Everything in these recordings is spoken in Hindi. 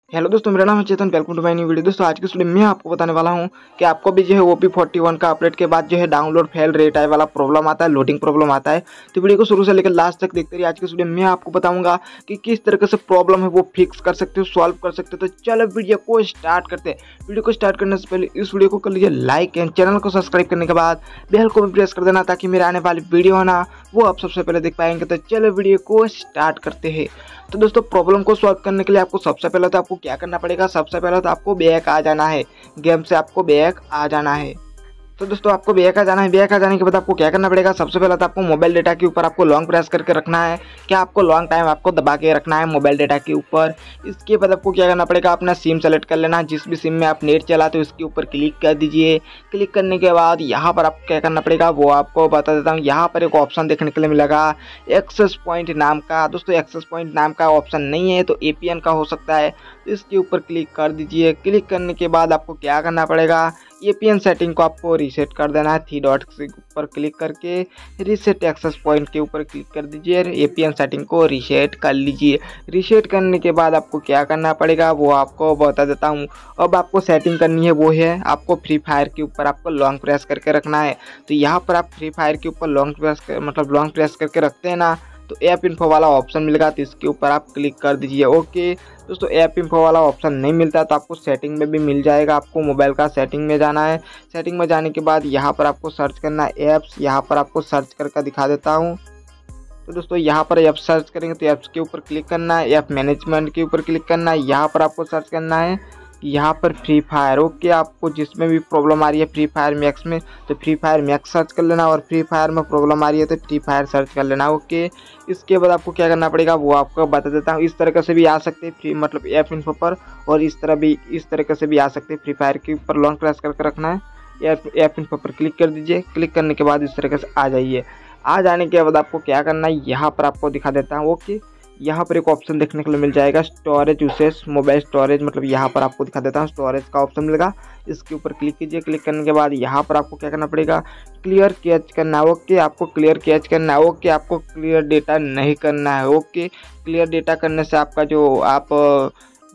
हेलो दोस्तों, मेरा नाम है Chetan. Welcome to my new video. दोस्तों आज की वीडियो में आपको बताने वाला हूं कि आपको भी जो है OP41 का अपडेट के बाद जो है डाउनलोड फेल रेट आए वाला प्रॉब्लम आता है, लोडिंग प्रॉब्लम आता है। तो वीडियो को शुरू से लेकर लास्ट तक देखते रहिए। आज की वीडियो में आपको बताऊंगा कि किस तरीके से प्रॉब्लम है वो फिक्स कर सकते हो, सॉल्व कर सकते हो। तो चलो वीडियो को स्टार्ट करते हैं। वीडियो को स्टार्ट करने से पहले इस वीडियो को कर लीजिए लाइक एंड चैनल को सब्सक्राइब करने के बाद बेल को भी प्रेस कर देना, ताकि मेरे आने वाली वीडियो है ना वो आप सबसे पहले देख पाएंगे। तो चलो वीडियो को स्टार्ट करते हैं। तो दोस्तों प्रॉब्लम को सॉल्व करने के लिए आपको सबसे पहले तो आपको क्या करना पड़ेगा, सबसे पहले तो आपको बैक आ जाना है, गेम से आपको बैक आ जाना है। तो दोस्तों आपको बैक आ जाना है। बैक आ जाने के बाद आपको क्या करना पड़ेगा, सबसे पहले तो आपको मोबाइल डेटा के ऊपर आपको लॉन्ग प्रेस करके रखना है। क्या आपको लॉन्ग टाइम आपको दबा के रखना है मोबाइल डेटा के ऊपर। इसके बाद आपको क्या करना पड़ेगा, अपना सिम सेलेक्ट कर लेना। जिस भी सिम में आप नेट चलाते हो उसके ऊपर क्लिक कर दीजिए। क्लिक करने के बाद यहाँ पर आपको क्या करना पड़ेगा वो आपको बता देता हूँ। यहाँ पर एक ऑप्शन देखने के लिए मिलेगा एक्सेस पॉइंट नाम का। दोस्तों एक्सेस पॉइंट नाम का ऑप्शन नहीं है तो APN का हो सकता है। तो इसके ऊपर क्लिक कर दीजिए। क्लिक करने के बाद आपको क्या करना पड़ेगा, APN सेटिंग को आपको रीसेट कर देना है। 3 डॉट के ऊपर क्लिक करके रीसेट एक्सेस पॉइंट के ऊपर क्लिक कर दीजिए। APN सेटिंग को रीसेट कर लीजिए। रीसेट करने के बाद आपको क्या करना पड़ेगा वो आपको बता देता हूँ। अब आपको सेटिंग करनी है वो है आपको फ्री फायर के ऊपर आपको लॉन्ग प्रेस करके रखना है। तो यहाँ पर आप फ्री फायर के ऊपर लॉन्ग प्रेस करके रखते हैं ना, तो ऐप इन्फो वाला ऑप्शन मिलेगा, तो इसके ऊपर आप क्लिक कर दीजिए। ओके दोस्तों, ऐप इन्फो वाला ऑप्शन नहीं मिलता तो आपको सेटिंग में भी मिल जाएगा। आपको मोबाइल का सेटिंग में जाना है। सेटिंग में जाने के बाद यहाँ पर आपको सर्च करना है ऐप्स। यहाँ पर आपको सर्च करके दिखा देता हूँ। तो दोस्तों यहाँ पर ऐप सर्च करेंगे तो ऐप्स के ऊपर क्लिक करना है, ऐप मैनेजमेंट के ऊपर क्लिक करना है। यहाँ पर आपको सर्च करना है यहाँ पर फ्री फायर। ओके, आपको जिसमें भी प्रॉब्लम आ रही है फ्री फायर मैक्स में तो फ्री फायर मैक्स सर्च कर लेना, और फ्री फायर में प्रॉब्लम आ रही है तो फ्री फायर सर्च कर लेना। ओके, इसके बाद आपको क्या करना पड़ेगा वो आपको बता देता हूँ। इस तरीके से भी आ सकते हैं फ्री ऐप इन्फो पर, और इस तरीके से भी आ सकते हैं। फ्री फायर के ऊपर लॉन्ग प्रेस करके रखना है, ऐप इन्फो पर क्लिक कर दीजिए। क्लिक करने के बाद इस तरीके से आ जाइए। आ जाने के बाद आपको क्या करना है यहाँ पर आपको दिखा देता हूँ। ओके, यहाँ पर एक ऑप्शन देखने के लिए मिल जाएगा स्टोरेज यूसेज, मोबाइल स्टोरेज, यहाँ पर आपको दिखा देता हूँ स्टोरेज का ऑप्शन मिलेगा। इसके ऊपर क्लिक कीजिए। क्लिक करने के बाद यहाँ पर आपको क्या करना पड़ेगा, क्लियर कैच करना है। ओके, आपको क्लियर कैच करना है। ओके, आपको क्लियर डेटा नहीं करना है। ओके, क्लियर डेटा करने से आपका जो आप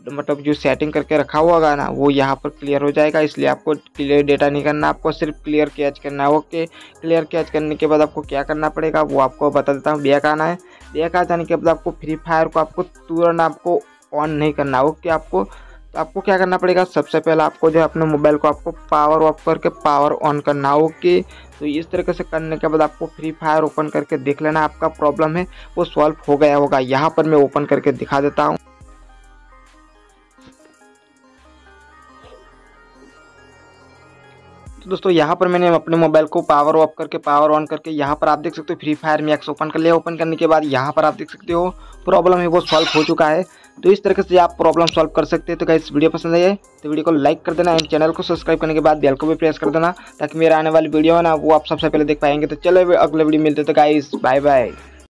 जो सेटिंग करके रखा हुआ होगा ना वो यहाँ पर क्लियर हो जाएगा, इसलिए आपको क्लियर डेटा नहीं करना, आपको सिर्फ क्लियर कैच करना है। ओके, क्लियर कैच करने के बाद आपको क्या करना पड़ेगा वो आपको बता देता हूँ। बैक आना है। बैक आ जाने के बाद आपको फ्री फायर को आपको तुरंत आपको ऑन नहीं करना। ओके, आपको क्या करना पड़ेगा, सबसे पहले आपको जो है अपने मोबाइल को आपको पावर ऑफ करके पावर ऑन करना। ओके, तो इस तरीके से करने के बाद आपको फ्री फायर ओपन करके देख लेना, आपका प्रॉब्लम है वो सॉल्व हो गया होगा। यहाँ पर मैं ओपन करके दिखा देता हूँ। तो दोस्तों यहाँ पर मैंने अपने मोबाइल को पावर ऑफ करके पावर ऑन करके यहाँ पर आप देख सकते हो फ्री फायर मैक्स ओपन कर लिया। ओपन करने के बाद यहाँ पर आप देख सकते हो प्रॉब्लम है वो सॉल्व हो चुका है। तो इस तरीके से आप प्रॉब्लम सॉल्व कर सकते हैं। तो गाइस वीडियो पसंद आई है तो वीडियो को लाइक कर देना एंड चैनल को सब्सक्राइब करने के बाद बेल को भी प्रेस कर देना, ताकि मेरा आने वाली वीडियो है ना वो आप सबसे पहले देख पाएंगे। तो चलो अगले वीडियो मिलते हैं। तो गाइस बाय बाय।